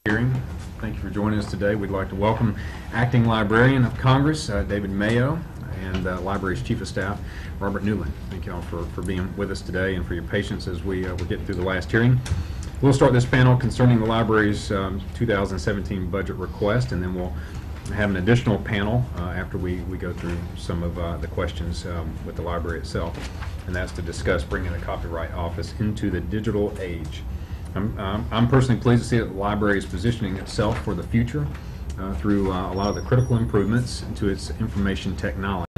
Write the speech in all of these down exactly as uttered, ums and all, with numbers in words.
Hearing. Thank you for joining us today. We'd like to welcome Acting Librarian of Congress, uh, David Mayo, and uh, Library's Chief of Staff, Robert Newlen. Thank you all for, for being with us today and for your patience as we, uh, we're getting through the last hearing. We'll start this panel concerning the Library's um, two thousand seventeen budget request, and then we'll have an additional panel uh, after we, we go through some of uh, the questions um, with the Library itself, and that's to discuss bringing the Copyright Office into the digital age. I'm, um, I'm personally pleased to see that the Library is positioning itself for the future uh, through uh, a lot of the critical improvements into its information technology.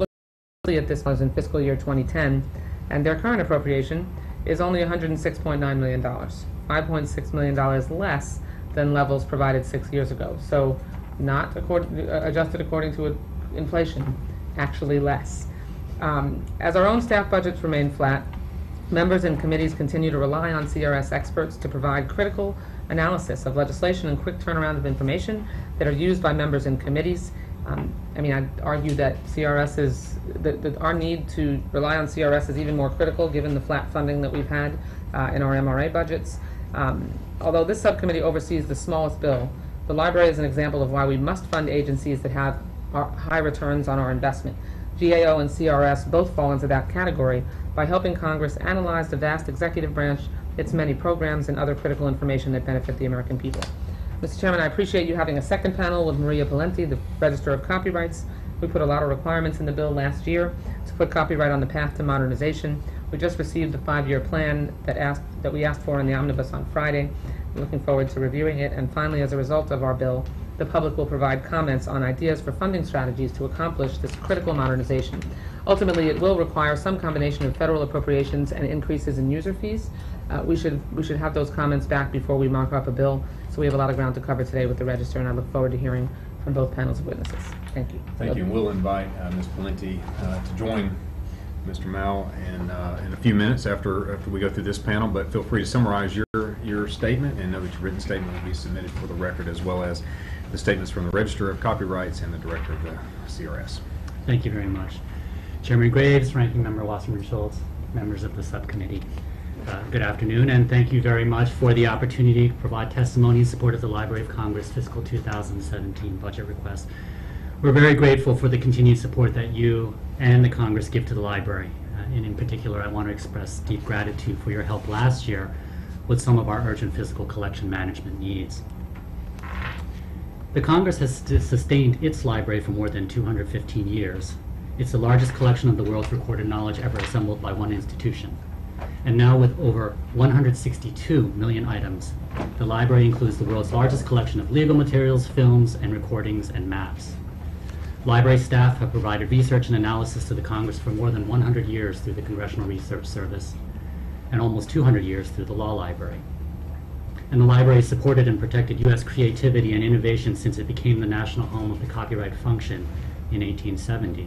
At this was in fiscal year twenty ten, and their current appropriation is only one hundred six point nine million dollars, five point six million dollars less than levels provided six years ago. So not accord, uh, adjusted according to inflation, actually less. Um, as our own staff budgets remain flat, members and committees continue to rely on C R S experts to provide critical analysis of legislation and quick turnaround of information that are used by members and committees. Um, I mean, I'd argue that C R S is, that, that our need to rely on C R S is even more critical given the flat funding that we've had uh, in our M R A budgets. Um, although this subcommittee oversees the smallest bill, the Library is an example of why we must fund agencies that have our high returns on our investment. G A O and C R S both fall into that category by helping Congress analyze the vast executive branch, its many programs, and other critical information that benefit the American people. Mister Chairman, I appreciate you having a second panel with Maria Pallante, the Register of Copyrights. We put a lot of requirements in the bill last year to put copyright on the path to modernization. We just received the five-year plan that, asked, that we asked for in the omnibus on Friday. We're looking forward to reviewing it, and finally, as a result of our bill, the public will provide comments on ideas for funding strategies to accomplish this critical modernization. Ultimately, it will require some combination of federal appropriations and increases in user fees. Uh, we should we should have those comments back before we mark up a bill. So we have a lot of ground to cover today with the Register, and I look forward to hearing from both panels of witnesses. Thank you. Thank you. And we'll invite uh, Miz Pallante uh, to join Mister Mao in, uh, in a few minutes after after we go through this panel. But feel free to summarize your your statement, and know that your written statement will be submitted for the record, as well as the statements from the Register of Copyrights and the Director of the C R S. Thank you very much. Chairman Graves, Ranking Member Wasserman-Schultz, members of the subcommittee, uh, good afternoon, and thank you very much for the opportunity to provide testimony in support of the Library of Congress fiscal two thousand seventeen budget request. We're very grateful for the continued support that you and the Congress give to the Library, uh, and in particular I want to express deep gratitude for your help last year with some of our urgent physical collection management needs. The Congress has sustained its library for more than two hundred fifteen years. It's the largest collection of the world's recorded knowledge ever assembled by one institution. And now with over one hundred sixty-two million items, the library includes the world's largest collection of legal materials, films, and recordings and maps. Library staff have provided research and analysis to the Congress for more than one hundred years through the Congressional Research Service, and almost two hundred years through the Law Library. And the library has supported and protected U S creativity and innovation since it became the national home of the copyright function in eighteen seventy.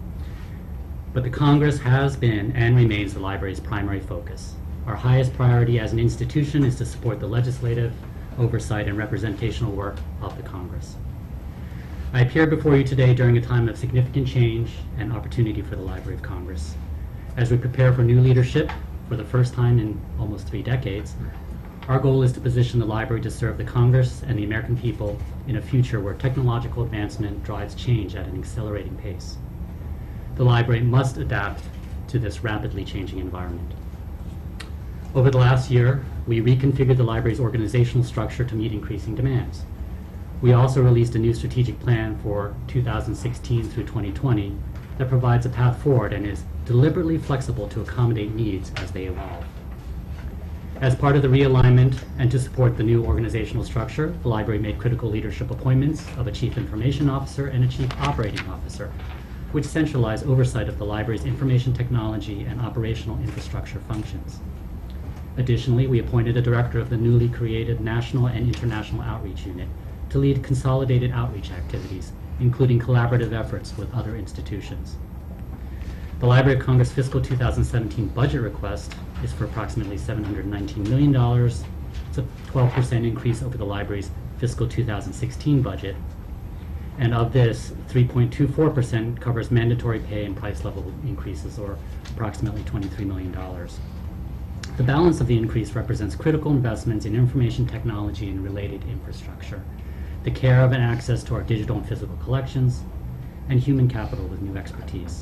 But the Congress has been and remains the library's primary focus. Our highest priority as an institution is to support the legislative, oversight, and representational work of the Congress. I appear before you today during a time of significant change and opportunity for the Library of Congress. As we prepare for new leadership for the first time in almost three decades, our goal is to position the library to serve the Congress and the American people in a future where technological advancement drives change at an accelerating pace. The library must adapt to this rapidly changing environment. Over the last year, we reconfigured the library's organizational structure to meet increasing demands. We also released a new strategic plan for two thousand sixteen through twenty twenty that provides a path forward and is deliberately flexible to accommodate needs as they evolve. As part of the realignment and to support the new organizational structure, the library made critical leadership appointments of a Chief Information Officer and a Chief Operating Officer, which centralize oversight of the library's information technology and operational infrastructure functions. Additionally, we appointed a director of the newly created National and International Outreach Unit to lead consolidated outreach activities, including collaborative efforts with other institutions. The Library of Congress fiscal two thousand seventeen budget request is for approximately seven hundred nineteen million dollars. It's a twelve percent increase over the library's fiscal two thousand sixteen budget. And of this, three point two four percent covers mandatory pay and price level increases, or approximately twenty-three million dollars. The balance of the increase represents critical investments in information technology and related infrastructure, the care of and access to our digital and physical collections, and human capital with new expertise.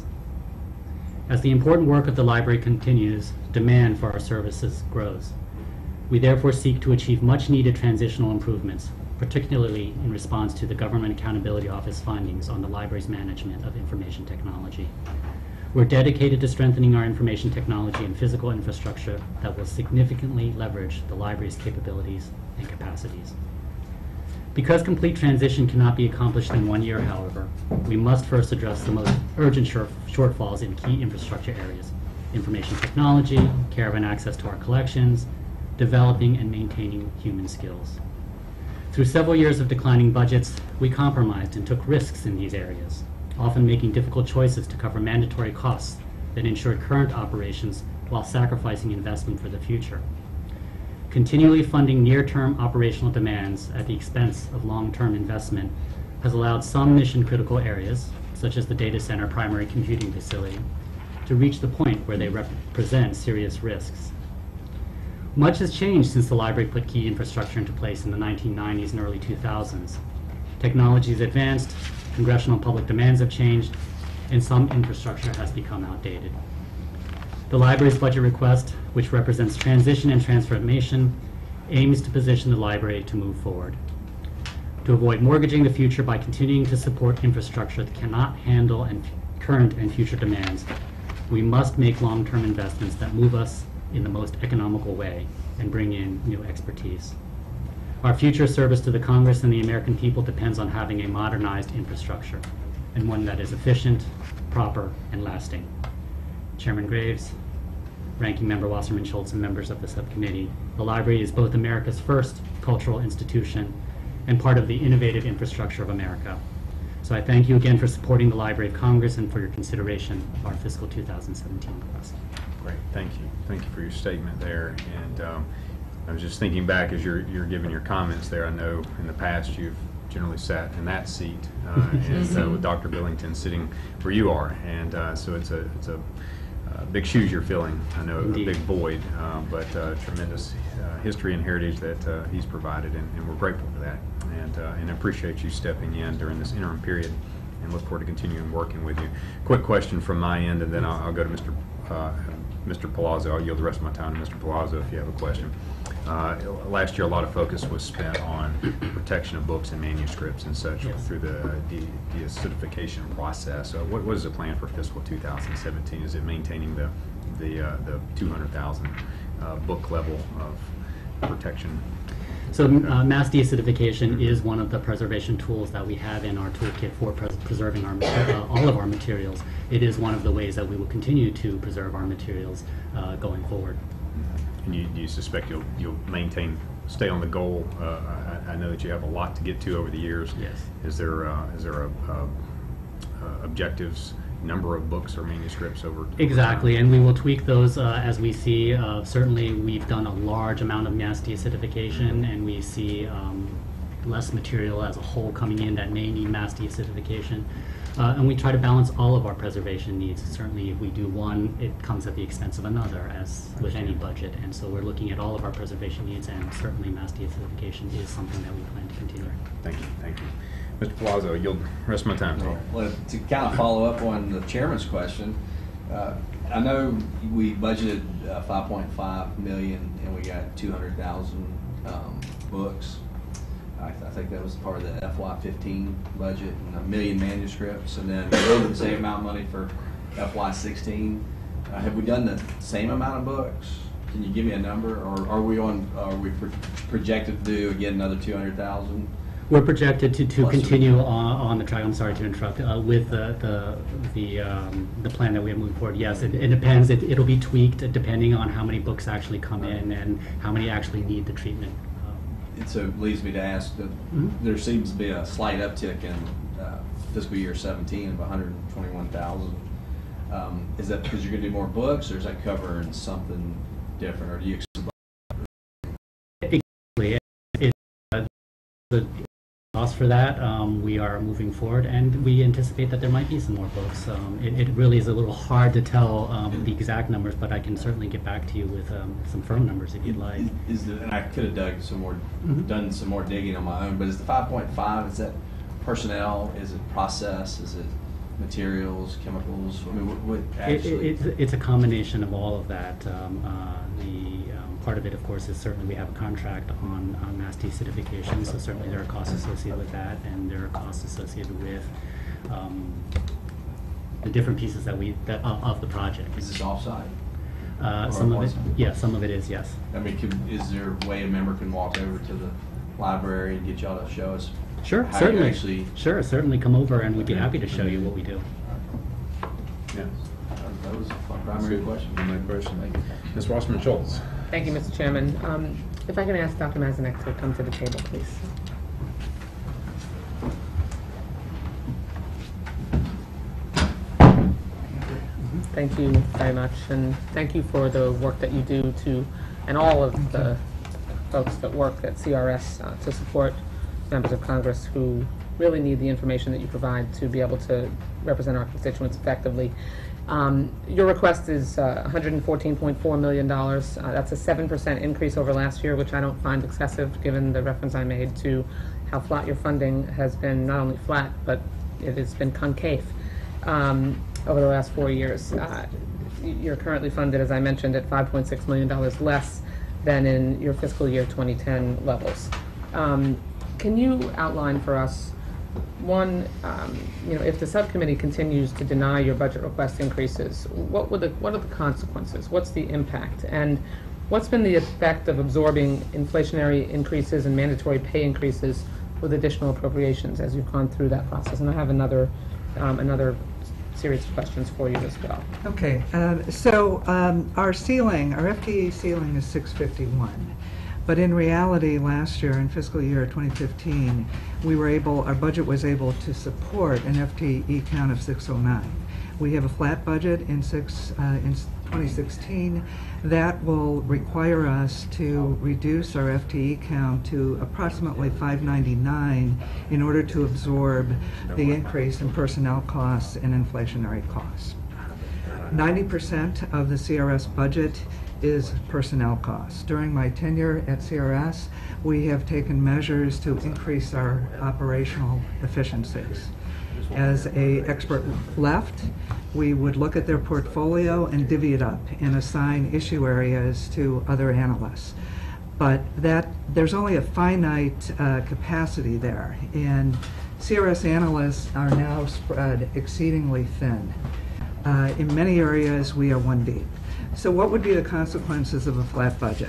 As the important work of the library continues, demand for our services grows. We therefore seek to achieve much-needed transitional improvements, particularly in response to the Government Accountability Office findings on the library's management of information technology. We're dedicated to strengthening our information technology and physical infrastructure that will significantly leverage the library's capabilities and capacities. Because complete transition cannot be accomplished in one year, however, we must first address the most urgent short shortfalls in key infrastructure areas: information technology, care of and access to our collections, developing and maintaining human skills. Through several years of declining budgets, we compromised and took risks in these areas, often making difficult choices to cover mandatory costs that ensured current operations while sacrificing investment for the future. Continually funding near-term operational demands at the expense of long-term investment has allowed some mission-critical areas, such as the data center primary computing facility, to reach the point where they represent serious risks. Much has changed since the library put key infrastructure into place in the nineteen nineties and early two thousands. Technology has advanced, congressional public demands have changed, and some infrastructure has become outdated. The library's budget request, which represents transition and transformation, aims to position the library to move forward. To avoid mortgaging the future by continuing to support infrastructure that cannot handle and current and future demands, we must make long-term investments that move us in the most economical way and bring in new expertise. Our future service to the Congress and the American people depends on having a modernized infrastructure, and one that is efficient, proper, and lasting. Chairman Graves, Ranking Member Wasserman Schultz, and members of the subcommittee, the library is both America's first cultural institution and part of the innovative infrastructure of America. So I thank you again for supporting the Library of Congress and for your consideration of our fiscal two thousand seventeen request. Great, thank you. Thank you for your statement there. And um, I was just thinking back as you're, you're giving your comments there, I know in the past you've generally sat in that seat uh, and uh, with Doctor Billington sitting where you are. And uh, so it's a, it's a uh, big shoes you're filling. I know Indeed. a big void, uh, but uh, tremendous uh, history and heritage that uh, he's provided, and, and we're grateful for that. And, uh, and appreciate you stepping in during this interim period, and look forward to continuing working with you. Quick question from my end, and then I'll, I'll go to Mister Uh, Mister Palazzo. I'll yield the rest of my time to Mister Palazzo if you have a question. Uh, last year, a lot of focus was spent on protection of books and manuscripts and such Yes. through the uh, de deacidification process. So what, what is the plan for fiscal two thousand seventeen? Is it maintaining the the, uh, the two hundred thousand uh, book level of protection? So uh, mass deacidification is one of the preservation tools that we have in our toolkit for pres preserving our uh, all of our materials. It is one of the ways that we will continue to preserve our materials uh, going forward. And you, do you suspect you'll you'll maintain, stay on the goal? Uh, I, I know that you have a lot to get to over the years. Yes. Is there uh, is there a, a, a objectives? Number of books or manuscripts over Exactly, and we will tweak those uh, as we see. Uh, certainly, we've done a large amount of mass deacidification, and we see um, less material as a whole coming in that may need mass deacidification. Uh, and we try to balance all of our preservation needs. Certainly, if we do one, it comes at the expense of another, as with any budget. And so we're looking at all of our preservation needs, and certainly mass deacidification is something that we plan to continue. Thank you, thank you. Mister Palazzo, you'll rest of my time to you. Well, to kind of follow up on the chairman's question, uh, I know we budgeted uh, five point five million and we got two hundred thousand um, books. I, I think that was part of the F Y fifteen budget, and a million manuscripts, and then we wrote the same amount of money for F Y sixteen. Uh, have we done the same amount of books? Can you give me a number, or are we on? Are we pro projected to do again another two hundred thousand? We're projected to, to Plus continue on, on the track. I'm sorry to interrupt. Uh, with the the the, um, the plan that we have moving forward, yes, it, it depends. It, it'll be tweaked depending on how many books actually come in and how many actually need the treatment. It so leads me to ask that Mm-hmm. there seems to be a slight uptick in uh, fiscal year seventeen of one hundred twenty-one thousand. Um, is that because you're going to do more books, or is that covering something different, or do you expect? Exactly. It, uh, the applause for that. Um, we are moving forward, and we anticipate that there might be some more books. Um, it, it really is a little hard to tell um, the exact numbers, but I can certainly get back to you with um, some firm numbers if you'd like. Is, is the, and I could have dug some more, Mhm. done some more digging on my own, but is the five point five, is that personnel, is it process, is it materials, chemicals? I mean, what, what It, actually? it, it's, it's a combination of all of that. Um, uh, the um, part of it, of course, is certainly we have a contract on, on mass decertification, so certainly there are costs associated with that, and there are costs associated with um, the different pieces that we that of, of the project. Is this offsite? Uh, or some of it, on-site? yeah, some of it is, yes. I mean, can, is there a way a member can walk over to the library and get y'all to show us? Sure, how certainly. You actually, Sure, certainly come over, and we'd be happy to show you what we do. Yeah. that was my primary question. My question. Miz Wasserman Schultz. Thank you, Mister Chairman. Um, If I can ask Doctor Mazanek to come to the table, please. Thank you very much, and thank you for the work that you do to, and all of the folks that work at C R S uh, to support members of Congress who really need the information that you provide to be able to represent our constituents effectively. Um, your request is uh, one hundred fourteen point four million dollars. Uh, that's a seven percent increase over last year, which I don't find excessive given the reference I made to how flat your funding has been, not only flat, but it has been concave um, over the last four years. Uh, you're currently funded, as I mentioned, at five point six million dollars less than in your fiscal year twenty ten levels. Um, can you outline for us, one, um, you know, if the subcommittee continues to deny your budget request increases, what would the, what are the consequences? What's the impact? And what's been the effect of absorbing inflationary increases and mandatory pay increases with additional appropriations as you've gone through that process? And I have another, um, another series of questions for you as well. Okay, uh, so um, our ceiling, our F T E ceiling is six fifty-one. But in reality, last year, in fiscal year twenty fifteen, we were able, our budget was able to support an F T E count of six oh nine. We have a flat budget in six, uh, in twenty sixteen. That will require us to reduce our F T E count to approximately five ninety-nine in order to absorb the increase in personnel costs and inflationary costs. ninety percent of the C R S budget is personnel costs. During my tenure at C R S, we have taken measures to increase our operational efficiencies. As a expert left, we would look at their portfolio and divvy it up and assign issue areas to other analysts. But that there's only a finite uh, capacity there, and C R S analysts are now spread exceedingly thin. Uh, in many areas, we are one deep. So what would be the consequences of a flat budget?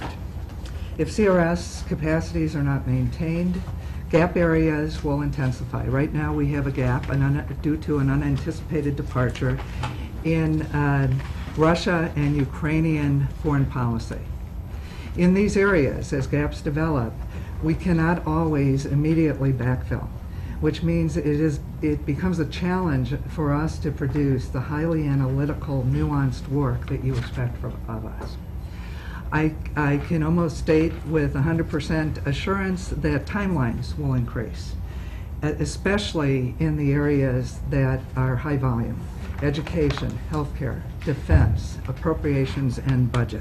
If C R S capacities are not maintained, gap areas will intensify. Right now we have a gap an un due to an unanticipated departure in uh, Russia and Ukrainian foreign policy. In these areas, as gaps develop, we cannot always immediately backfill, which means it is it becomes a challenge for us to produce the highly analytical, nuanced work that you expect from, of us. I, I can almost state with one hundred percent assurance that timelines will increase, especially in the areas that are high volume: education, healthcare, defense, appropriations, and budget.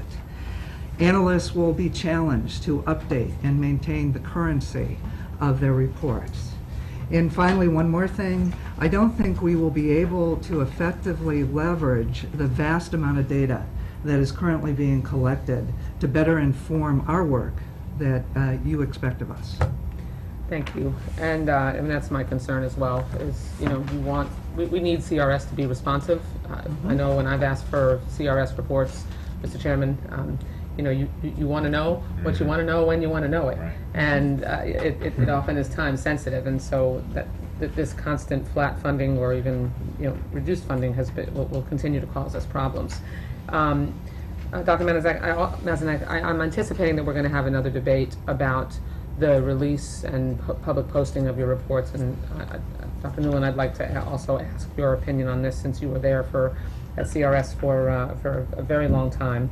Analysts will be challenged to update and maintain the currency of their reports. And finally, one more thing, I don't think we will be able to effectively leverage the vast amount of data that is currently being collected to better inform our work that uh, you expect of us. Thank you. And, uh, and that's my concern as well, is, you know, you want, we, we need C R S to be responsive. Uh, I know when I've asked for C R S reports, Mister Chairman, um, you know, you, you, you want to know what you want to know when you want to know it. Right. And uh, it, it, it often is time sensitive, and so that, that this constant flat funding or even, you know, reduced funding has been, will, will continue to cause us problems. Um, uh, Doctor Mazanek, I, Mazanek, I, I'm anticipating that we're going to have another debate about the release and pu public posting of your reports, and uh, Doctor Newlen, I'd like to also ask your opinion on this, since you were there for at C R S for uh, for a very long time.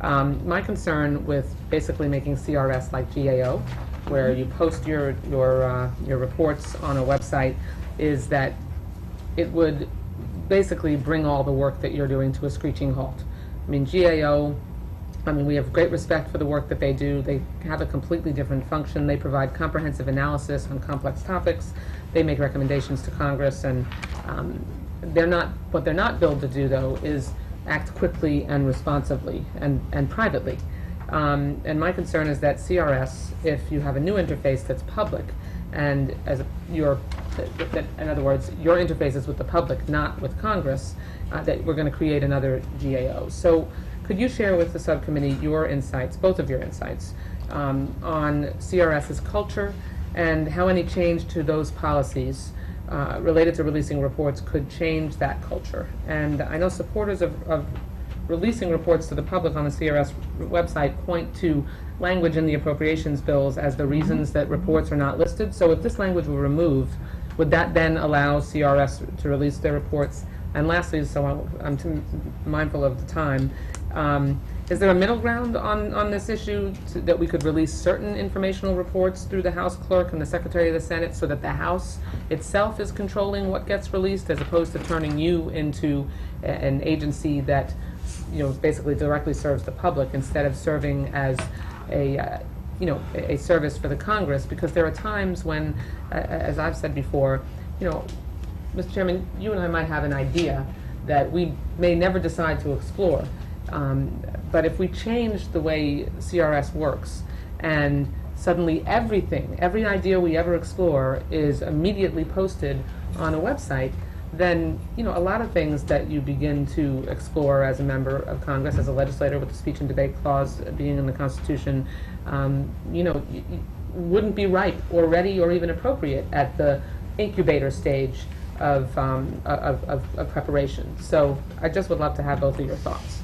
Um, my concern with basically making C R S like G A O, where you post your your uh, your reports on a website, is that it would basically bring all the work that you're doing to a screeching halt. I mean, G A O, I mean, we have great respect for the work that they do. They have a completely different function. They provide comprehensive analysis on complex topics. They make recommendations to Congress, and um, they're not, what they're not billed to do, though, is act quickly and responsibly and, and privately. Um, and my concern is that C R S, if you have a new interface that's public, and as a, your, that, that, in other words, your interface is with the public, not with Congress, uh, that we're going to create another G A O. So could you share with the subcommittee your insights, both of your insights, um, on CRS's culture and how any change to those policies uh, related to releasing reports could change that culture? And I know supporters of, of releasing reports to the public on the C R S website point to language in the appropriations bills as the reasons that reports are not listed. So if this language were removed, would that then allow C R S to release their reports? And lastly, so I'm, I'm too mindful of the time, um, is there a middle ground on, on this issue to, that we could release certain informational reports through the House Clerk and the Secretary of the Senate so that the House itself is controlling what gets released, as opposed to turning you into a, an agency that, you know, basically directly serves the public instead of serving as a, uh, you know, a, a service for the Congress? Because there are times when, uh, as I've said before, you know, Mister Chairman, you and I might have an idea that we may never decide to explore. Um, but if we change the way C R S works and suddenly everything, every idea we ever explore is immediately posted on a website, then, you know, a lot of things that you begin to explore as a member of Congress, as a legislator with the speech and debate clause being in the Constitution, um, you know, y y wouldn't be ripe or ready or even appropriate at the incubator stage of, um, of, of, of preparation. So I just would love to have both of your thoughts.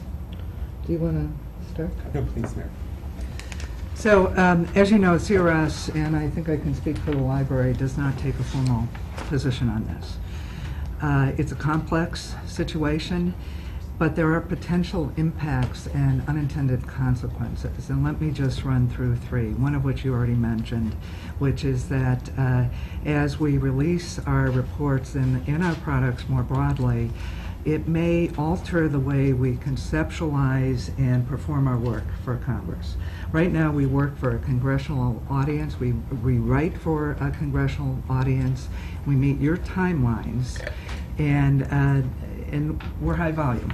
Do you want to start? No, please, Mayor. So, um, as you know, C R S, and I think I can speak for the library, does not take a formal position on this. Uh, it's a complex situation, but there are potential impacts and unintended consequences. And let me just run through three, one of which you already mentioned, which is that uh, as we release our reports and, and our products more broadly, it may alter the way we conceptualize and perform our work for Congress. Right now we work for a congressional audience, we, we write for a congressional audience, we meet your timelines, and, uh, and we're high volume.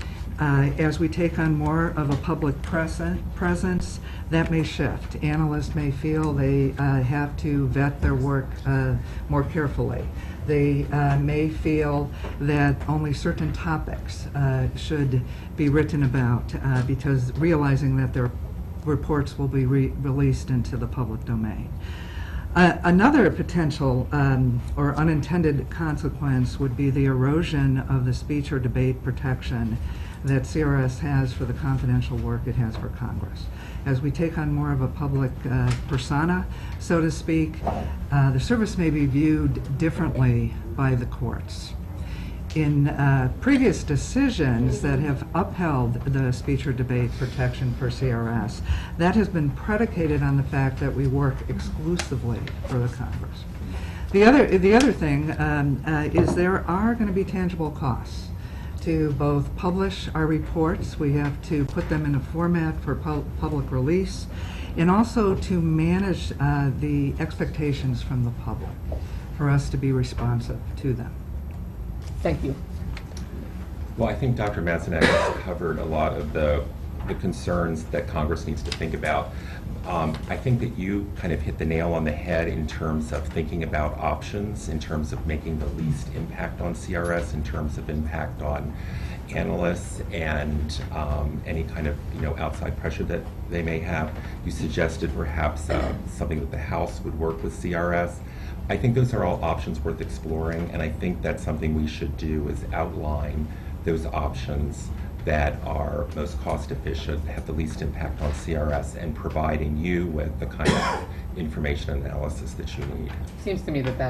Uh, as we take on more of a public present, presence, that may shift. Analysts may feel they uh, have to vet their work uh, more carefully. They uh, may feel that only certain topics uh, should be written about uh, because realizing that their reports will be re released into the public domain. Uh, another potential um, or unintended consequence would be the erosion of the speech or debate protection that C R S has for the confidential work it has for Congress. As we take on more of a public uh, persona, so to speak, uh, the service may be viewed differently by the courts. In uh, previous decisions that have upheld the speech or debate protection for C R S, that has been predicated on the fact that we work exclusively for the Congress. The other, the other thing um, uh, is there are going to be tangible costs to both publish our reports, we have to put them in a format for pu public release, and also to manage uh, the expectations from the public, for us to be responsive to them. Thank you. Well, I think Doctor Matsunak has covered a lot of the, the concerns that Congress needs to think about. Um, I think that you kind of hit the nail on the head in terms of thinking about options, in terms of making the least impact on C R S, in terms of impact on analysts and um, any kind of, you know, outside pressure that they may have. You suggested perhaps uh, something that the House would work with C R S. I think those are all options worth exploring, and I think that's something we should do, is outline those options that are most cost efficient, have the least impact on C R S, and providing you with the kind of information analysis that you need. Seems to me that that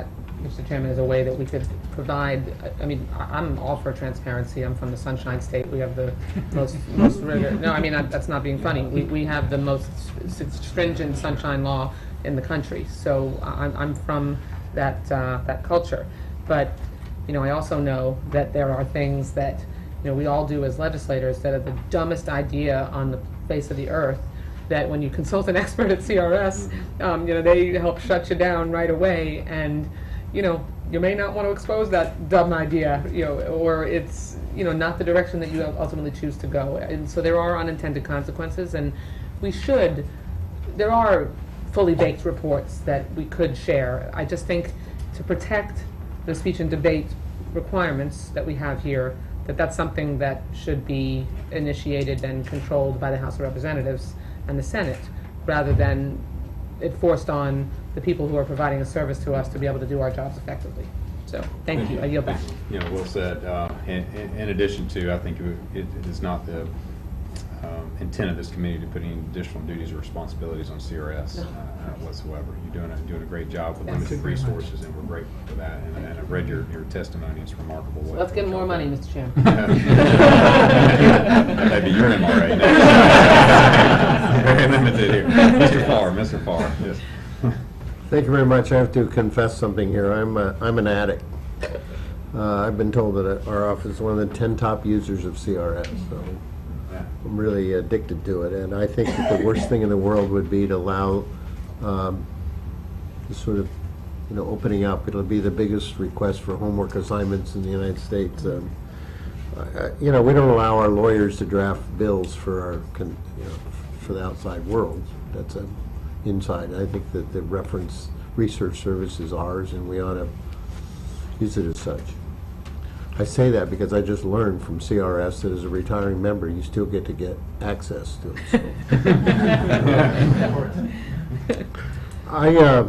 Mister Chairman, is a way that we could provide, I- I mean, I- I'm all for transparency. I'm from the Sunshine State. We have the most, most rigor, no, I mean, I- that's not being funny. We, we have the most s- stringent sunshine law in the country. So I'm, I'm from that, uh, that culture. But, you know, I also know that there are things that, you know, we all do as legislators that are the dumbest idea on the face of the earth, that when you consult an expert at C R S, um, you know, they help shut you down right away, and, you know, you may not want to expose that dumb idea, you know, or it's, you know, not the direction that you ultimately choose to go. And so there are unintended consequences, and we should, there are fully baked reports that we could share. I just think to protect the speech and debate requirements that we have here, that that's something that should be initiated and controlled by the House of Representatives and the Senate, rather than it forced on the people who are providing a service to us to be able to do our jobs effectively. So, thank you. I yield back. You know, well said. Uh, in, in in addition to, I think it, it it is not the um, intent of this committee to put any additional duties or responsibilities on C R S uh, whatsoever. You're doing a, doing a great job with Yes. limited resources, and we're grateful for that. And, and I've read your, your testimony. It's remarkable. What, Let's get what more y'all money, do. Mister Chairman. Maybe you're M R A now. Very limited here. Mister Farr, Mister Farr, yes. Thank you very much. I have to confess something here. I'm a, I'm an addict. Uh, I've been told that our office is one of the ten top users of C R S, so Yeah. I'm really addicted to it. And I think that the worst thing in the world would be to allow um, this sort of, you know, opening up. It'll be the biggest request for homework assignments in the United States. Um, I- I- you know, we don't allow our lawyers to draft bills for our, con- you know, for the outside world. That's a inside. I think that the reference research service is ours, and we ought to use it as such. I say that because I just learned from C R S that as a retiring member, you still get to get access to it. So. I, uh,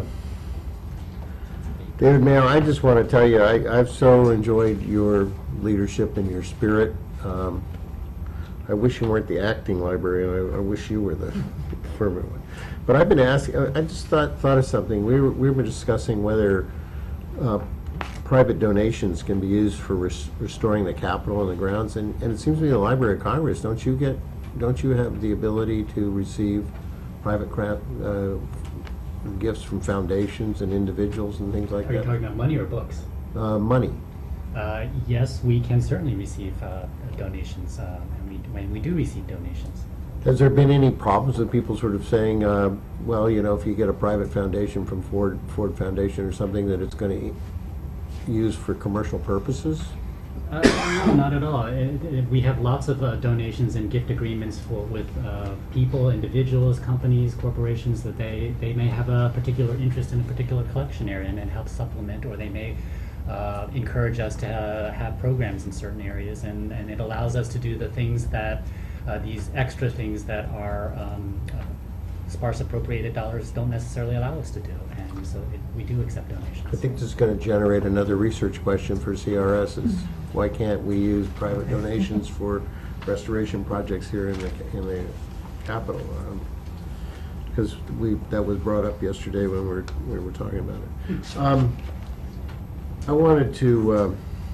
David Mayo, I just want to tell you, I, I've so enjoyed your leadership and your spirit. Um, I wish you weren't the acting librarian. I, I wish you were the permanent one. But I've been asking, I just thought thought of something. We were, we were discussing whether uh, private donations can be used for res restoring the Capitol and the grounds, and, and it seems to me the Library of Congress, don't you get, don't you have the ability to receive private cra uh, gifts from foundations and individuals and things like Are you that? talking about money or books? Uh, money. Uh, yes, we can certainly receive uh, donations, uh, and we, when we do receive donations. Has there been any problems with people sort of saying, uh, well, you know, if you get a private foundation from Ford, Ford Foundation or something, that it's going to use for commercial purposes? Uh, no, not at all. It, it, we have lots of uh, donations and gift agreements for with uh, people, individuals, companies, corporations that they, they may have a particular interest in a particular collection area and, and help supplement, or they may uh, encourage us to uh, have programs in certain areas, and, and it allows us to do the things that uh, these extra things that our um, uh, sparse appropriated dollars don't necessarily allow us to do, and so it, we do accept donations. I think this is going to generate another research question for C R S is why can't we use private donations for restoration projects here in the in the Capitol? Because um, we that was brought up yesterday when we were, we were talking about it. Um, I wanted to, uh,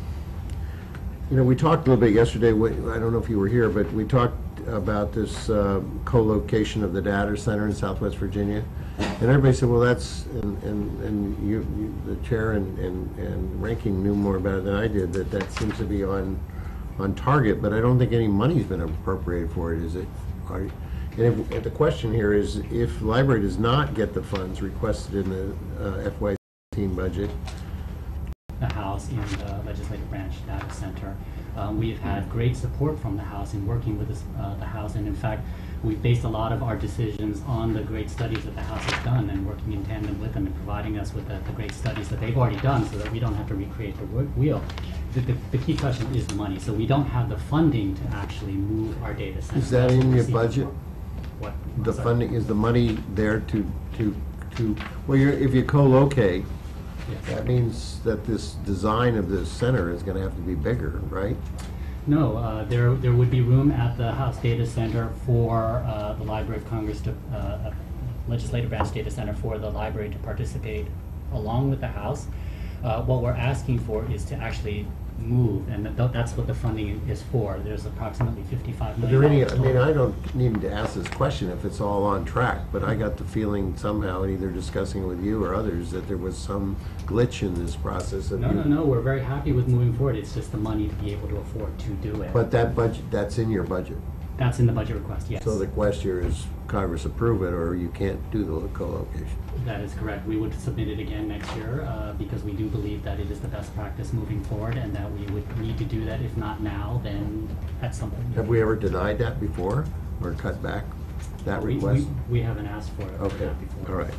you know, we talked a little bit yesterday. I don't know if you were here, but we talked about this uh, co-location of the data center in Southwest Virginia. And everybody said, well, that's, and, and, and you, you, the chair and, and, and ranking knew more about it than I did, that that seems to be on on target, but I don't think any money's been appropriated for it, is it? Are, and, if, and the question here is, if the library does not get the funds requested in the uh, F Y seventeen budget, the House in the legislative branch data center. Um, we've had great support from the House in working with this, uh, the House, and in fact, we've based a lot of our decisions on the great studies that the House has done, and working in tandem with them and providing us with the, the great studies that they've already done, so that we don't have to recreate the wheel. The, the, the key question is the money. So we don't have the funding to actually move our data center. is that in your budget? What? The I'm sorry. funding, is the money there to, to, to, well, you're, if you co-locate, Yes. that means that this design of this center is gonna have to be bigger, right? No, uh, there there would be room at the House Data Center for uh, the Library of Congress to uh, legislative branch data center for the library to participate along with the House. Uh, what we're asking for is to actually move, and th- that's what the funding is for. There's approximately fifty-five Are million there any, dollars. I mean, I don't need to ask this question if it's all on track, but I got the feeling somehow, either discussing it with you or others, that there was some glitch in this process. of No, you- no, no, we're very happy with moving forward. It's just the money to be able to afford to do it. But that budget, that's in your budget. That's in the budget request, yes. So the question is, Congress approve it, or you can't do the co-location? That is correct. We would submit it again next year uh, because we do believe that it is the best practice moving forward, and that we would need to do that, if not now, then at some point. Have we ever denied that before, or cut back that We- request? We, we haven't asked for it for Okay, that before. all right.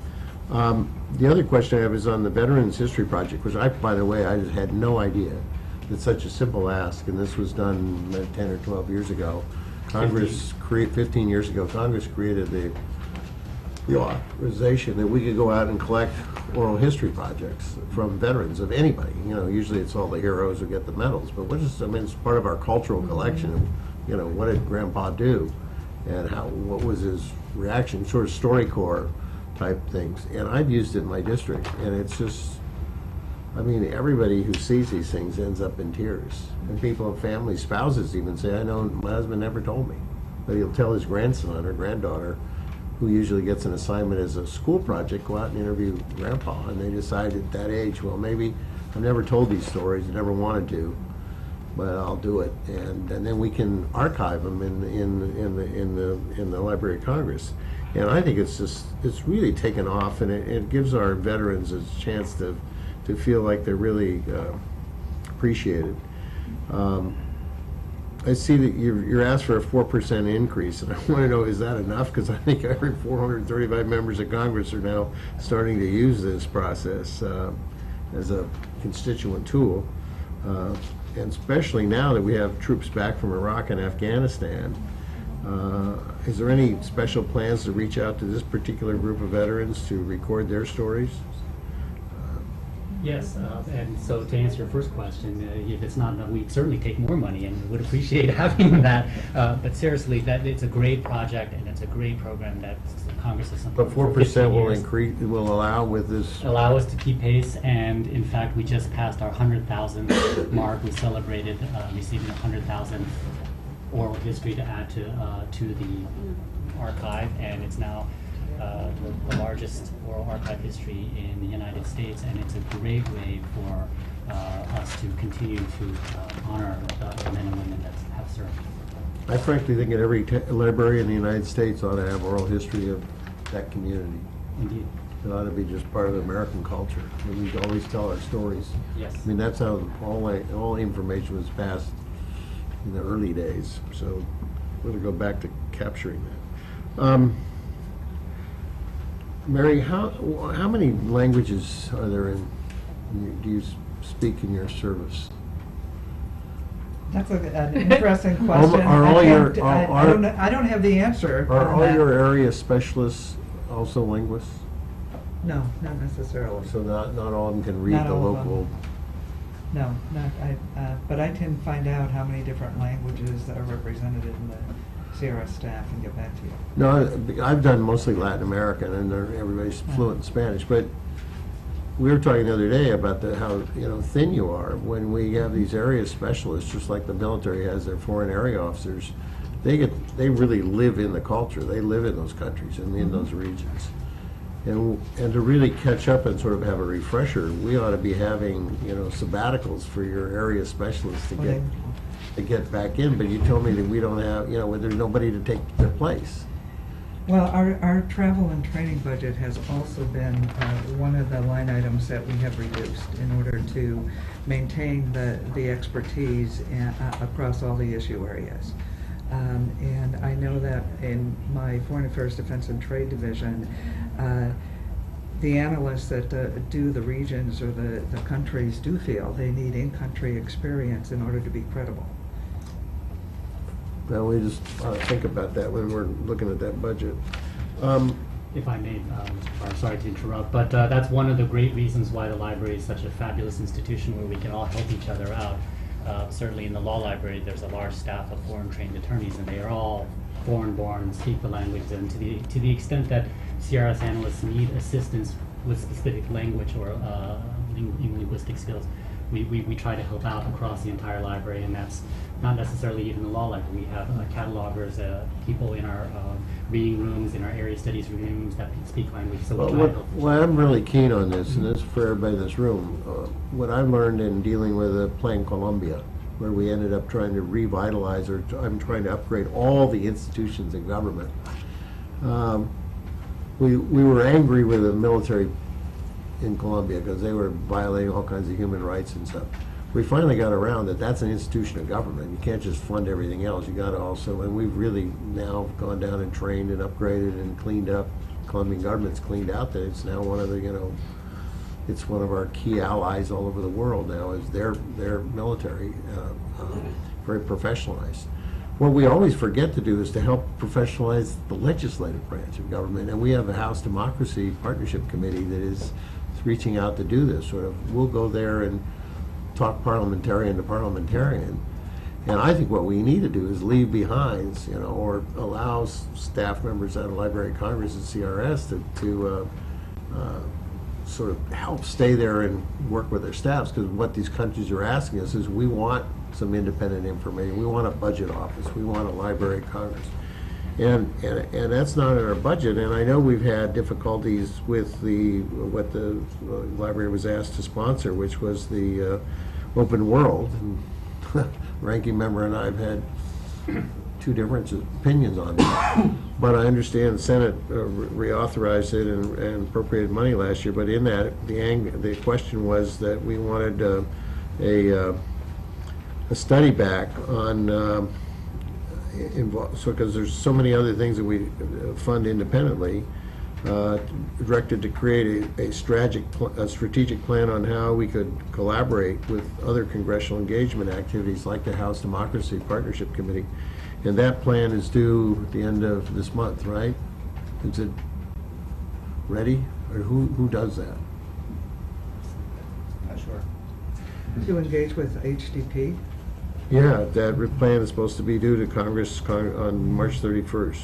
Um, The other question I have is on the Veterans History Project, which I, by the way, I just had no idea that such a simple ask, and this was done uh, ten or twelve years ago. Congress create, fifteen years ago, Congress created the, the authorization that we could go out and collect oral history projects from veterans of anybody. You know, usually it's all the heroes who get the medals, but what is, I mean, it's part of our cultural collection. You know, what did Grandpa do? And how, what was his reaction, sort of StoryCorps type things. And I've used it in my district, and it's just, I mean, everybody who sees these things ends up in tears. And people, families, spouses even say, I know, my husband never told me. But he'll tell his grandson or granddaughter, who usually gets an assignment as a school project, go out and interview Grandpa. And they decide at that age, well, maybe I've never told these stories, I never wanted to, but I'll do it. And, and then we can archive them in, in, in, the, in, the, in the Library of Congress. And I think it's just, it's really taken off, and it, it gives our veterans a chance to, to feel like they're really uh, appreciated. Um, I see that you're, you're asked for a four percent increase, and I want to know, is that enough? Because I think every four hundred thirty-five members of Congress are now starting to use this process uh, as a constituent tool. Uh, and especially now that we have troops back from Iraq and Afghanistan. Uh, is there any special plans to reach out to this particular group of veterans to record their stories? Yes, uh, and so to answer your first question, uh, if it's not enough, we'd certainly take more money and would appreciate having that. Uh, but seriously, that it's a great project and it's a great program that Congress has supported But four for percent fifteen will years. increase, will allow with this. Allow us to keep pace, and in fact, we just passed our one hundred thousand mark. We celebrated uh, receiving one hundred thousand oral history to add to uh, to the archive, and it's now uh, the, the largest oral archive history in the United States, and it's a great way for uh, us to continue to uh, honor the, the men and women that have served. I frankly think that every te- library in the United States ought to have oral history of that community. Indeed. It ought to be just part of American culture. And we always tell our stories. Yes. I mean, that's how all, I- all information was passed in the early days. So we're going to go back to capturing that. Um, Mary, how, how many languages are there in, in your- do you s- speak in your service? That's a- an interesting question. are all I your- can't- I- are- I don't, know- I don't have the answer Are on all that. your area specialists also linguists? No, not necessarily. So not, not all of them can read Not the all of them. local. No, not, I, uh, but I can find out how many different languages that are represented in the C R S staff and get back to you. No, I- I've done mostly Latin American, and they're- everybody's fluent in Spanish, but we were talking the other day about the, how, you know, thin you are when we have these area specialists, just like the military has their foreign area officers. They get, they really live in the culture. They live in those countries and in those regions. And, and to really catch up and sort of have a refresher, we ought to be having, you know, sabbaticals for your area specialists to Well, get, to get back in. But you told me that we don't have, you know, there's nobody to take their place. Well, our, our travel and training budget has also been uh, one of the line items that we have reduced in order to maintain the, the expertise in, uh, across all the issue areas. Um, and I know that in my Foreign Affairs, Defense, and Trade Division, uh, the analysts that uh, do the regions or the, the countries do feel they need in-country experience in order to be credible. Well, we just ought to think about that when we're looking at that budget. Um, If I may, um, I'm sorry to interrupt, but uh, that's one of the great reasons why the library is such a fabulous institution where we can all help each other out. Uh, certainly in the law library, there's a large staff of foreign-trained attorneys, and they are all foreign-born, speak the language, and to the to the extent that C R S analysts need assistance with specific language or uh, ling- in linguistic skills. We, we, we try to help out across the entire library, and that's not necessarily even the law library. We have uh, catalogers, uh, people in our uh, reading rooms, in our area studies rooms that speak language. So we Well, try to what, help. what I'm really keen on this, and this is for everybody in this room, uh, what I learned in dealing with a Plan Colombia, where we ended up trying to revitalize, or t- I'm trying to upgrade all the institutions of government. Um, we, we were angry with the military in Colombia because they were violating all kinds of human rights and stuff. We finally got around that that's an institution of government. You can't just fund everything else. You got to also, and we've really now gone down and trained and upgraded and cleaned up. Colombian government's cleaned out that it's now one of the, you know, it's one of our key allies all over the world now is their their military, uh, uh, very professionalized. What we always forget to do is to help professionalize the legislative branch of government, and we have a House Democracy Partnership Committee that is reaching out to do this. Sort of, we'll go there and talk parliamentarian to parliamentarian, and I think what we need to do is leave behind, you know, or allow s- staff members out of Library of Congress and C R S to, to uh, uh, sort of help stay there and work with their staffs, because what these countries are asking us is we want some independent information, we want a budget office, we want a Library of Congress. And, and, and that's not in our budget, and I know we've had difficulties with the, what the uh, library was asked to sponsor, which was the uh, Open World. And Ranking Member and I have had two different opinions on that. But I understand the Senate uh, re- reauthorized it and, and appropriated money last year, but in that, the ang- the question was that we wanted uh, a, uh, a study back on um, involved, so because there's so many other things that we uh, fund independently, uh, directed to create a, a strategic pl- a strategic plan on how we could collaborate with other congressional engagement activities like the House Democracy Partnership Committee, and that plan is due at the end of this month, right? Is it ready, or who who does that? Not sure. To engage with H D P? Yeah, that re- plan is supposed to be due to Congress con- on March thirty-first.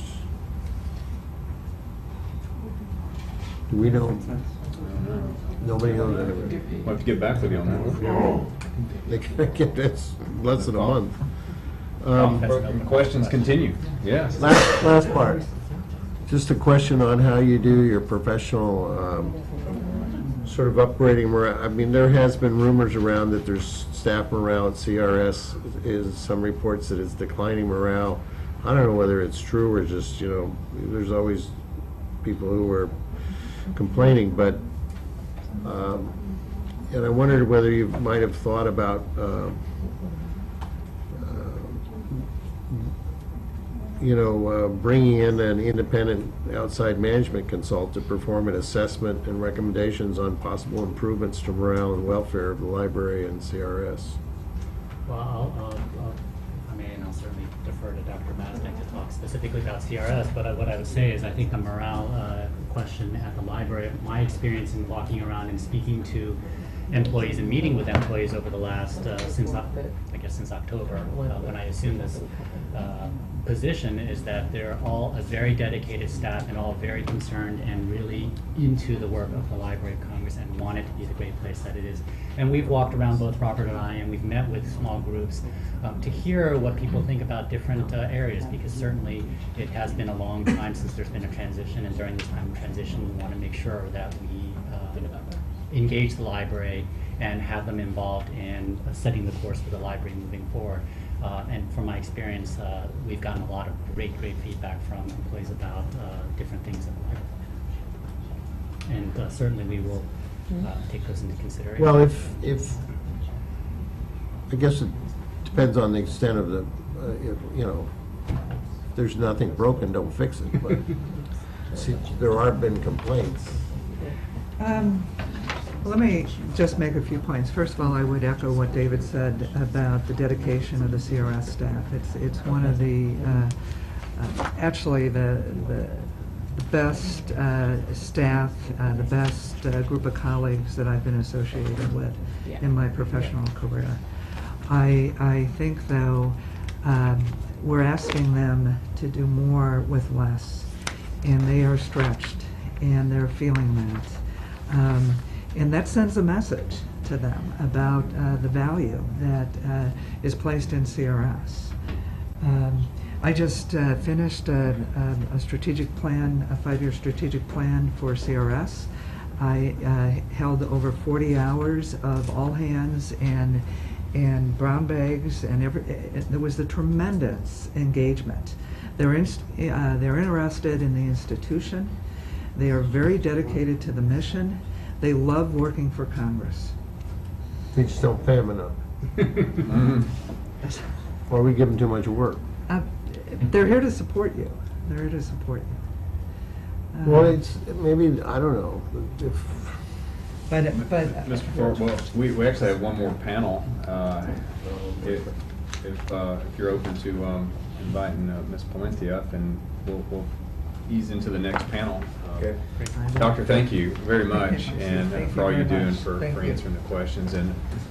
Do we know? Nobody knows anyway. We'll have to get back with you on that. They can't get, it's less than a month. Um, Um, Questions continue. Yes. Last, last part, just a question on how you do your professional, um, sort of upgrading morale. I mean, there has been rumors around that there's staff morale at C R S is, some reports that it's declining morale. I don't know whether it's true or just, you know, there's always people who are complaining, but, um, and I wondered whether you might have thought about, um, you know, uh, bringing in an independent outside management consultant to perform an assessment and recommendations on possible improvements to morale and welfare of the library and C R S. Well, I'll, I'll, I'll, if I may, and I'll certainly defer to Doctor Masnick to talk specifically about C R S, but I, what I would say is I think the morale uh, question at the library, my experience in walking around and speaking to employees and meeting with employees over the last, uh, since, Oc- I guess since October, uh, when I assumed this uh, position, is that they're all a very dedicated staff and all very concerned and really into the work of the Library of Congress and want it to be the great place that it is. And we've walked around, both Robert and I, and we've met with small groups um, to hear what people think about different uh, areas, because certainly it has been a long time since there's been a transition, and during this time of transition, we want to make sure that we uh, engage the library and have them involved in uh, setting the course for the library moving forward. Uh, and from my experience, uh, we've gotten a lot of great, great feedback from employees about uh, different things in the library. And uh, certainly we will uh, take those into consideration. Well, if, if, I guess it depends on the extent of the, uh, if, you know, if there's nothing broken, don't fix it, but see, there have been complaints. Um, Let me just make a few points. First of all, I would echo what David said about the dedication of the C R S staff. It's it's one of the, uh, uh, actually the, the the best uh, staff, uh, the best uh, group of colleagues that I've been associated with in my professional career. I, I think, though, um, we're asking them to do more with less, and they are stretched, and they're feeling that. Um, And that sends a message to them about uh, the value that uh, is placed in C R S. Um, I just uh, finished a, a, a strategic plan, a five-year strategic plan for C R S. I uh, held over forty hours of all hands and and brown bags, and every, it, there was a tremendous engagement. They're in, uh, they're interested in the institution. They are very dedicated to the mission. They love working for Congress. We just don't pay them enough. Or we give them too much work. Uh, they're here to support you. They're here to support you. Uh, Well, it's, maybe, I don't know, if, But, but. Mister Ford, well, we, we actually have one more panel. Uh, If, if, uh, if you're open to um, inviting uh, Miz Pallante up, and we'll, we'll ease into the next panel. Uh, Okay. Doctor, thank you very much, Thank you. and uh, Thank for you all you're very doing much. for, Thank for you. answering the questions. And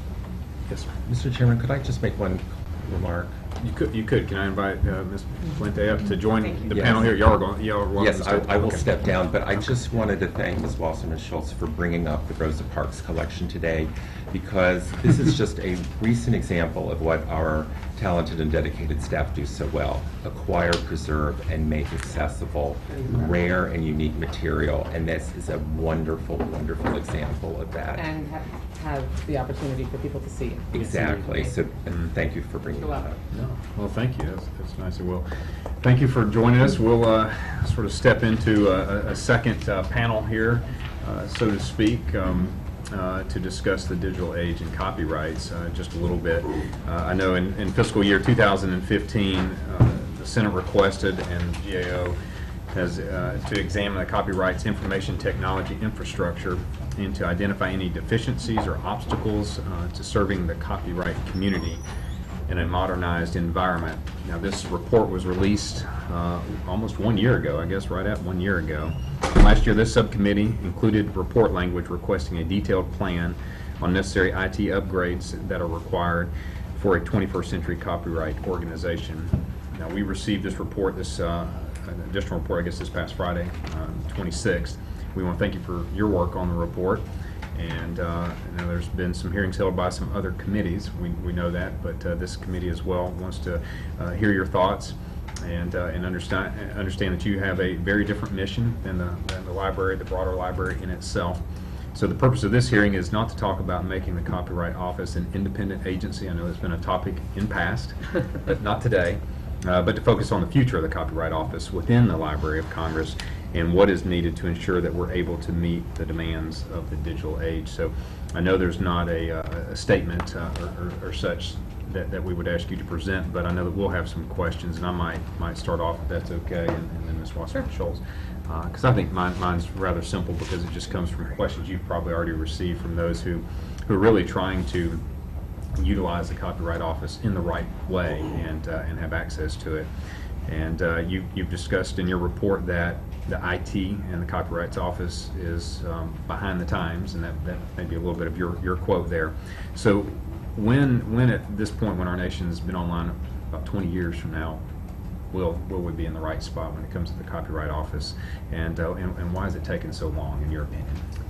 yes, sir. Mister Chairman, could I just make one remark? You could, you could. Can I invite uh, Miz Pallante up to join the Yes. panel here? Y'all are going, y'all are welcome Yes, to I, step- I will okay. step down, but I just wanted to thank Miz Wasserman Schultz for bringing up the Rosa Parks collection today, because this is just a recent example of what our talented and dedicated staff do so well: acquire, preserve, and make accessible rare and unique material. And this is a wonderful, wonderful example of that. And have, have the opportunity for people to see it. Exactly. So, and thank you for bringing that up. No. Well, thank you. That's, that's nice. Well, thank you for joining us. We'll uh, sort of step into a, a second uh, panel here, uh, so to speak, um, uh, to discuss the digital age and copyrights uh, just a little bit. Uh, I know in, in fiscal year two thousand fifteen, uh, the Senate requested, and G A O has uh, to examine the copyrights information technology infrastructure and to identify any deficiencies or obstacles uh, to serving the copyright community in a modernized environment. Now, this report was released uh, almost one year ago, I guess right at one year ago. Last year, this subcommittee included report language requesting a detailed plan on necessary I T upgrades that are required for a twenty-first century copyright organization. Now, we received this report, this uh, additional report, I guess this past Friday, um, twenty-sixth. We want to thank you for your work on the report. And uh, I know there's been some hearings held by some other committees. We, we know that, but uh, this committee as well wants to uh, hear your thoughts and uh, and understand understand that you have a very different mission than the, than the library, the broader library in itself. So the purpose of this hearing is not to talk about making the Copyright Office an independent agency. I know it's been a topic in past, but not today. Uh, but to focus on the future of the Copyright Office within the Library of Congress and what is needed to ensure that we're able to meet the demands of the digital age. So I know there's not a, a, a statement uh, or, or, or such that, that we would ask you to present, but I know that we'll have some questions, and I might might start off if that's okay, and, and then Miz Wasserman Schultz. Because uh, I think mine, mine's rather simple because it just comes from questions you've probably already received from those who, who are really trying to utilize the Copyright Office in the right way and uh, and have access to it. And uh, you, you've discussed in your report that the I T and the Copyrights Office is um, behind the times, and that, that may be a little bit of your, your quote there. So when when at this point, when our nation's been online about twenty years from now, will will we be in the right spot when it comes to the Copyright Office? And, uh, and, and why is it taking so long, in your opinion?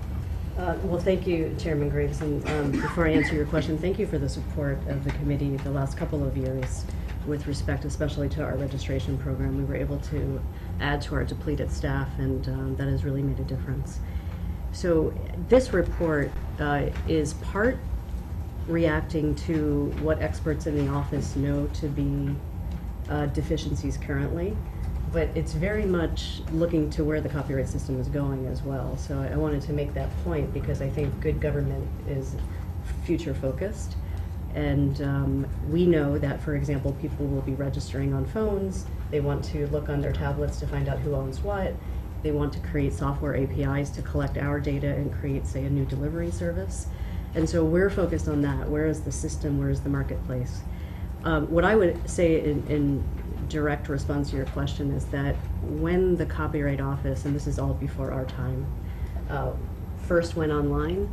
Uh, Well, thank you, Chairman Graves, and um, before I answer your question, thank you for the support of the committee the last couple of years with respect especially to our registration program. We were able to add to our depleted staff, and um, that has really made a difference. So this report uh, is part reacting to what experts in the office know to be uh, deficiencies currently, but it's very much looking to where the copyright system is going as well. So I wanted to make that point because I think good government is future focused. And um, we know that, for example, people will be registering on phones. They want to look on their tablets to find out who owns what. They want to create software A P Is to collect our data and create, say, a new delivery service. And so we're focused on that. Where is the system? Where is the marketplace? Um, what I would say in, in direct response to your question is that when the Copyright Office, and this is all before our time, uh, first went online,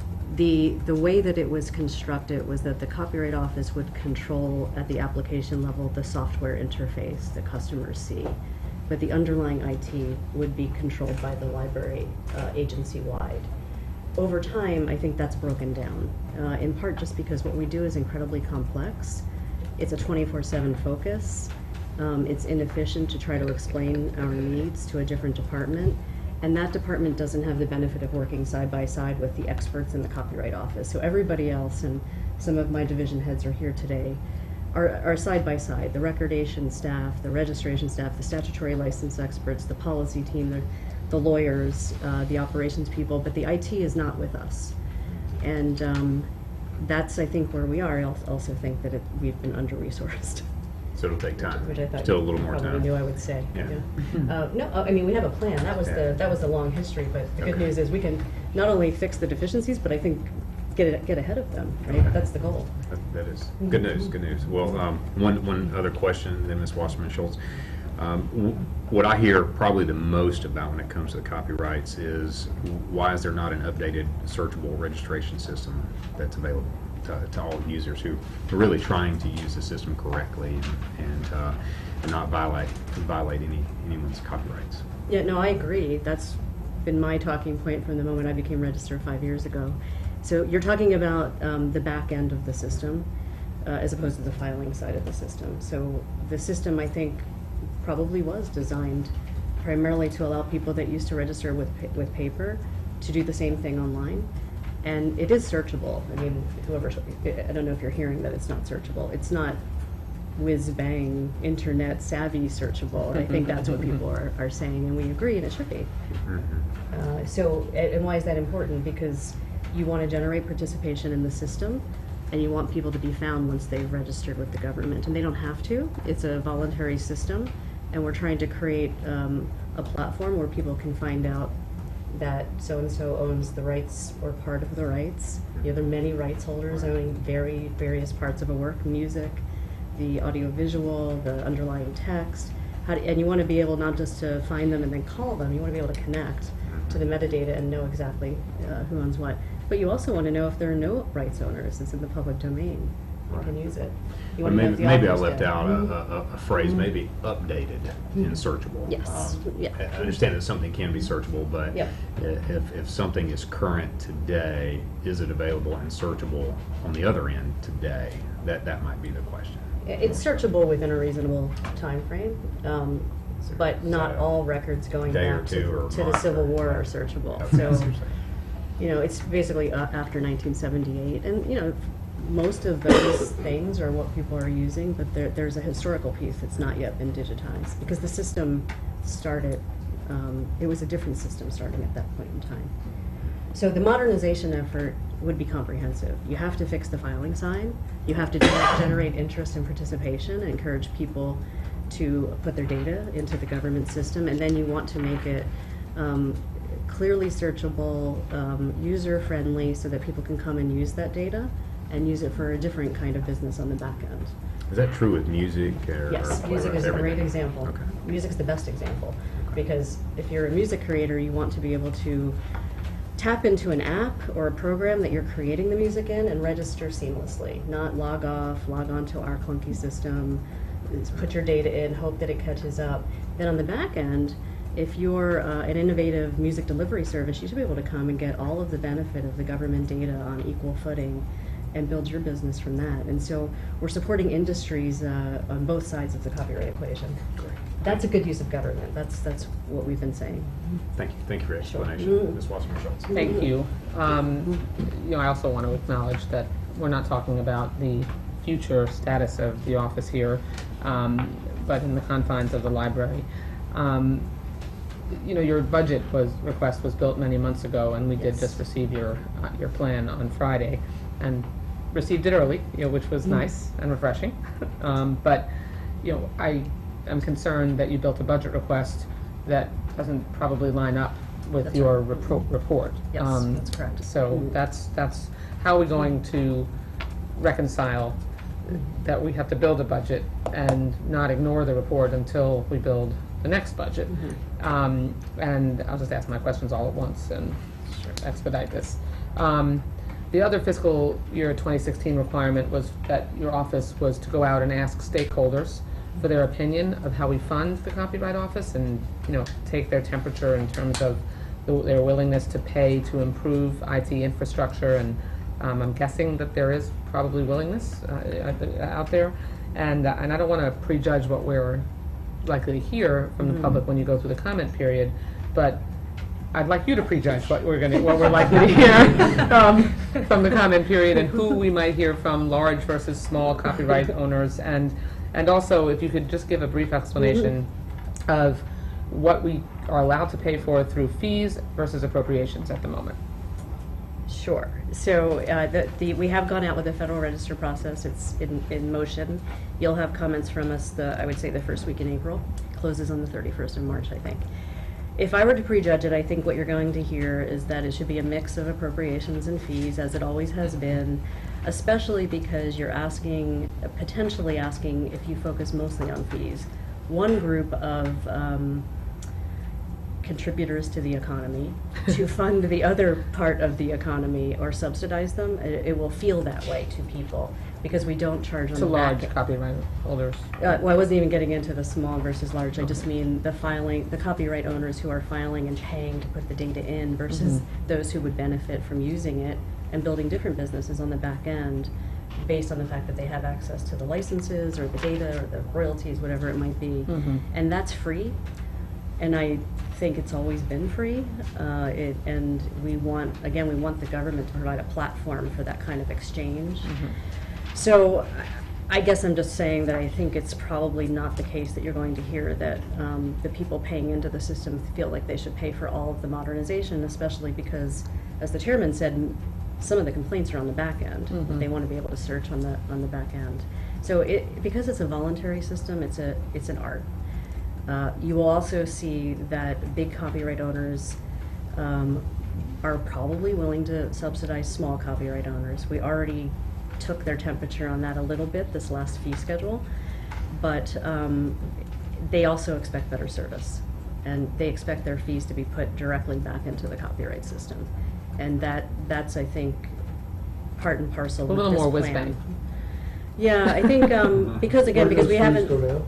the the way that it was constructed was that the Copyright Office would control at the application level the software interface that customers see, but the underlying I T would be controlled by the library uh, agency-wide. over time, I think that's broken down, uh, in part just because what we do is incredibly complex. It's a twenty-four seven focus. Um, it's inefficient to try to explain our needs to a different department, and that department doesn't have the benefit of working side by side with the experts in the copyright office. So everybody else, and some of my division heads are here today, are, are side by side. The recordation staff, the registration staff, the statutory license experts, the policy team, the, the lawyers, uh, the operations people, but the I T is not with us. And um, that's, I think, where we are. I al- also think that it, we've been under-resourced. So it'll take time. Which I thought Still a you little more probably time. knew I would say. Yeah. Uh, no, uh, I mean, we have a plan. That was Yeah. the, that was the long history, but the good Okay. news is we can not only fix the deficiencies, but I think get it, get ahead of them, right? Okay. That's the goal. That- That is good news, good news. Well, um, one, one other question, then Miz Wasserman Schultz. Um, w- What I hear probably the most about when it comes to the copyrights is why is there not an updated searchable registration system that's available to, to all users who are really trying to use the system correctly and, and, uh, and not violate, violate any, anyone's copyrights? Yeah, no, I agree. That's been my talking point from the moment I became registered five years ago. So you're talking about um, the back end of the system uh, as opposed to the filing side of the system. So the system, I think, probably was designed primarily to allow people that used to register with pa- with paper to do the same thing online. And it is searchable. I mean, whoever, I don't know if you're hearing that it's not searchable. It's not whiz-bang, internet savvy searchable. I think that's what people are, are saying, and we agree, and it should be. Uh, so, and and why is that important? Because you want to generate participation in the system, and you want people to be found once they've registered with the government. And they don't have to. It's a voluntary system, and we're trying to create um, a platform where people can find out that so-and-so owns the rights or part of the rights. You know, there are many rights holders owning very various parts of a work, music, the audiovisual, the underlying text. How do, and you want to be able not just to find them and then call them, you want to be able to connect to the metadata and know exactly uh, who owns what. But you also want to know if there are no rights owners, it's in the public domain, you can use it. You But want to know maybe, if the maybe I author's left dead. out a, a, a phrase, maybe updated and searchable. Yes, Um, yeah. I I understand that something can be searchable, but Yep. i- if, if something is current today, is it available and searchable on the other end today? That, that might be the question. It's searchable within a reasonable time frame, um, So- but not so all records going day or back two or to, to the month Civil or- War are searchable. Okay, So, that's what you're saying. you know, it's basically uh, after nineteen seventy-eight, and, you know, most of those things are what people are using, but there, there's a historical piece that's not yet been digitized, because the system started, um, it was a different system starting at that point in time. So the modernization effort would be comprehensive. You have to fix the filing side, you have to gener- generate interest and participation, and encourage people to put their data into the government system, and then you want to make it um, clearly searchable, um, user-friendly, so that people can come and use that data and use it for a different kind of business on the back end. Is that true with music or? Yes, or music is a everything? great example. Okay. Music's the best example, because if you're a music creator, you want to be able to tap into an app or a program that you're creating the music in and register seamlessly, not log off, log on to our clunky system, put your data in, hope that it catches up. Then on the back end, if you're uh, an innovative music delivery service, you should be able to come and get all of the benefit of the government data on equal footing and build your business from that. And so we're supporting industries uh, on both sides of the copyright equation. That's a good use of government. That's that's what we've been saying. Thank you, thank you for your Sure. explanation, Mm. Miz Wasserman Schultz. Thank you. Um, you know, I also want to acknowledge that we're not talking about the future status of the office here, um, but in the confines of the library. Um, you know, your budget was request was built many months ago, and we did Yes. just receive your uh, your plan on Friday, and received it early, you know, which was nice and refreshing. um, but you know, I am concerned that you built a budget request that doesn't probably line up with That's your right. repro- report. Yes, Um, that's correct. So Mhm. that's that's how are we going to reconcile that we have to build a budget and not ignore the report until we build the next budget. Um, and I'll just ask my questions all at once and expedite this. Um, the other fiscal year twenty sixteen requirement was that your office was to go out and ask stakeholders for their opinion of how we fund the Copyright Office, and, you know, take their temperature in terms of the- their willingness to pay to improve I T infrastructure, and um, I'm guessing that there is probably willingness uh, out there. And, uh, and I don't want to prejudge what we're likely to hear from the public when you go through the comment period, but I'd like you to prejudge what we're going to, what we're likely to hear um, from the comment period, and who we might hear from, large versus small copyright owners, and and also if you could just give a brief explanation of what we are allowed to pay for through fees versus appropriations at the moment. Sure. So uh, the, the, we have gone out with the Federal Register process. It's in, in motion. You'll have comments from us, the, I would say, the first week in April. Closes on the thirty-first of March, I think. If I were to prejudge it, I think what you're going to hear is that it should be a mix of appropriations and fees, as it always has been, especially because you're asking, potentially asking, if you focus mostly on fees, one group of um, contributors to the economy to fund the other part of the economy or subsidize them. It, it will feel that way to people because we don't charge on To the large back. copyright holders. Uh, well, I wasn't even getting into the small versus large. I just mean the filing, the copyright owners who are filing and paying to put the data in versus Mhm. those who would benefit from using it and building different businesses on the back end based on the fact that they have access to the licenses or the data or the royalties, whatever it might be. Mhm. And that's free. And I think it's always been free. Uh, it, and we want, again, we want the government to provide a platform for that kind of exchange. Mhm. So I guess I'm just saying that I think it's probably not the case that you're going to hear that um, the people paying into the system feel like they should pay for all of the modernization, especially because, as the chairman said, m- some of the complaints are on the back end. Mhm. They want to be able to search on the on the back end. So it, because it's a voluntary system, it's a it's an art. Uh, you will also see that big copyright owners um, are probably willing to subsidize small copyright owners. We already took their temperature on that a little bit this last fee schedule, but um, they also expect better service, and they expect their fees to be put directly back into the copyright system, and that that's I think part and parcel A with little this more whiz plan. bang. Yeah, I think um, because again Where because do we those fees haven't. go now?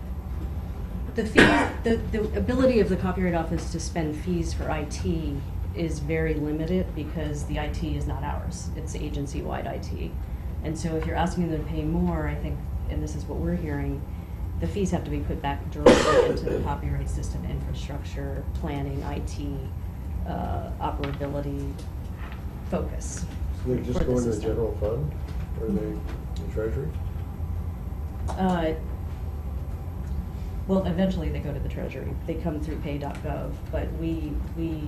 The fees, the, the ability of the Copyright Office to spend fees for I T is very limited because the I T is not ours. It's agency-wide I T. And so if you're asking them to pay more, I think, and this is what we're hearing, the fees have to be put back directly into the copyright system infrastructure, planning, I T, uh, operability focus. So they just for go the into the system. general fund, or they, the treasury? Uh, Well, eventually they go to the Treasury. They come through pay dot gov, but we, we,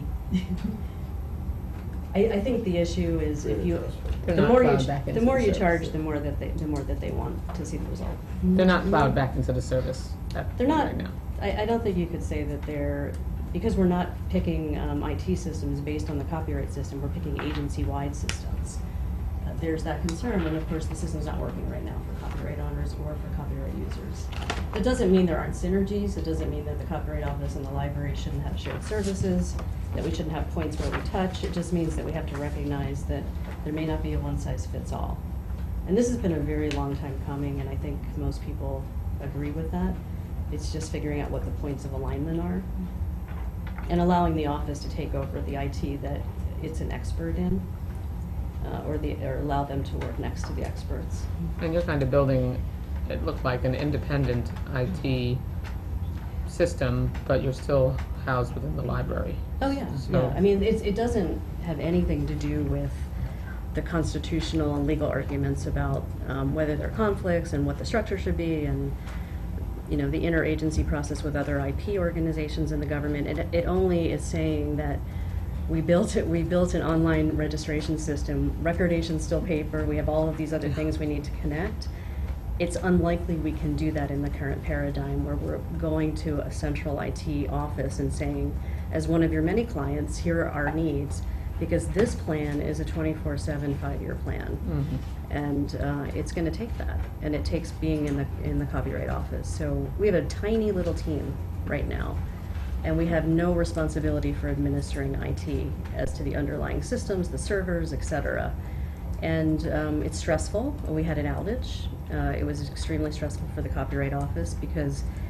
I, I think the issue is if you, They're the not more you, plowed ch- back the into more the you service. charge, the more that they, the more that they want to see the result. They're not plowed back into the service at- They're not, right now. I, I don't think you could say that they're, because we're not picking um, I T systems based on the copyright system, we're picking agency-wide systems. Uh, There's that concern, and of course, the system's not working right now for copyright owners or for copyright users. It doesn't mean there aren't synergies, it doesn't mean that the Copyright Office and the library shouldn't have shared services, that we shouldn't have points where we touch. It just means that we have to recognize that there may not be a one-size-fits-all. And this has been a very long time coming, and I think most people agree with that. It's just figuring out what the points of alignment are and allowing the office to take over the I T that it's an expert in, uh, or the, or allow them to work next to the experts. And you're kind of building, it looked like an independent I T system, but you're still housed within the library. Oh, yeah, So- yeah. I mean, it's, it doesn't have anything to do with the constitutional and legal arguments about um, whether there are conflicts and what the structure should be, and, you know, the interagency process with other I P organizations in the government. It, it only is saying that we built it, we built an online registration system, recordation's still paper, we have all of these other things we need to connect. It's unlikely we can do that in the current paradigm where we're going to a central I T office and saying, as one of your many clients, here are our needs, because this plan is a twenty-four seven, five-year plan. Mhm. And uh, it's gonna take that, and it takes being in the, in the Copyright Office. So we have a tiny little team right now, and we have no responsibility for administering I T as to the underlying systems, the servers, et cetera. And um, it's stressful. We had an outage. Uh, it was extremely stressful for the Copyright Office because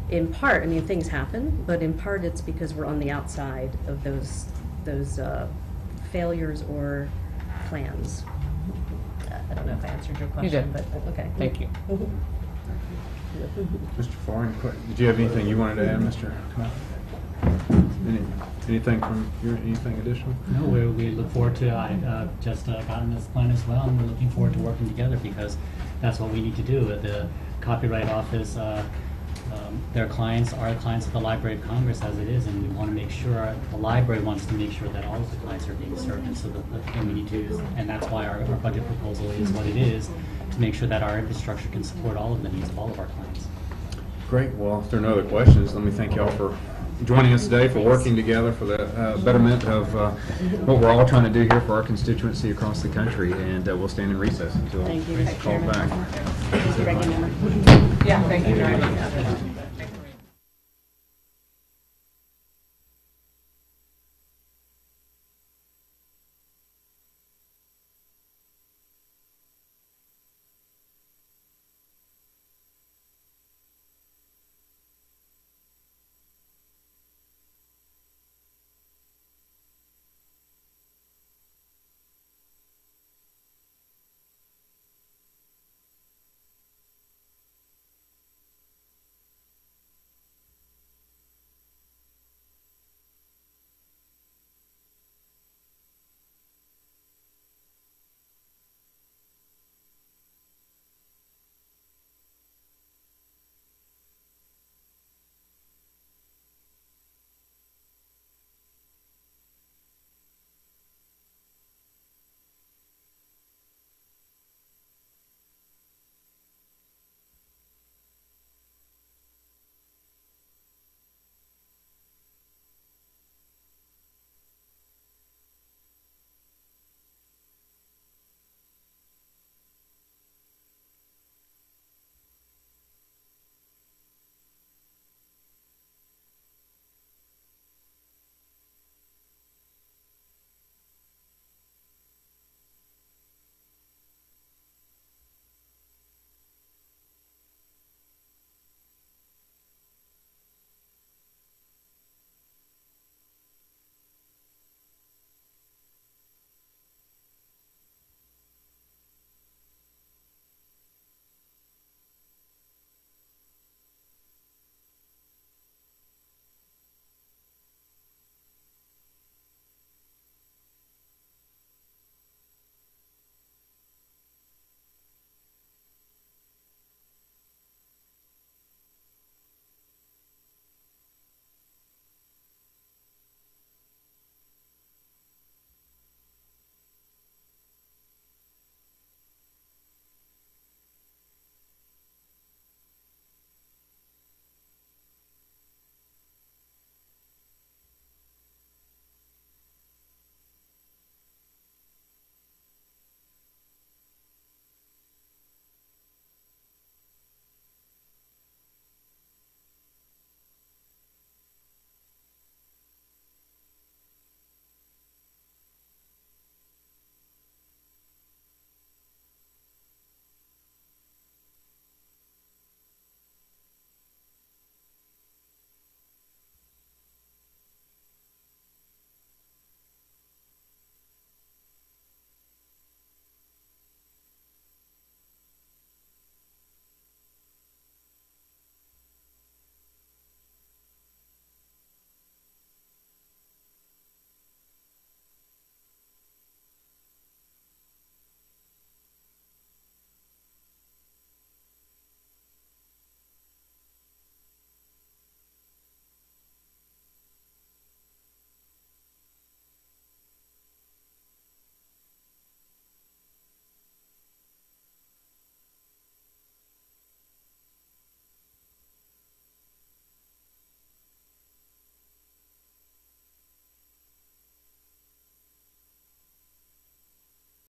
in part, I mean, things happen, but in part it's because we're on the outside of those, those uh, failures or plans. Uh, I don't know if I answered your question, did. but, uh, okay. Thank you. Mhm. Mister Farr, any que- did you have anything you wanted to add, Mister Knopf? Any, anything from your, anything additional? No, we, we look forward to, I uh, just uh, gotten this plan as well, and we're looking forward to working together because that's what we need to do. The Copyright Office, uh, um, their clients are clients of the Library of Congress as it is, and we want to make sure, the library wants to make sure that all of the clients are being served, and so the, the thing we need to do is, and that's why our, our budget proposal is what it is, to make sure that our infrastructure can support all of the needs of all of our clients. Great. Well, if there are no other questions, let me thank you all for joining us today, for working together for the uh, betterment of uh, what we're all trying to do here for our constituency across the country. And uh, we'll stand in recess until Thank you, called Chairman. back. Thank you, Ranking Member. Yeah, thank you very much.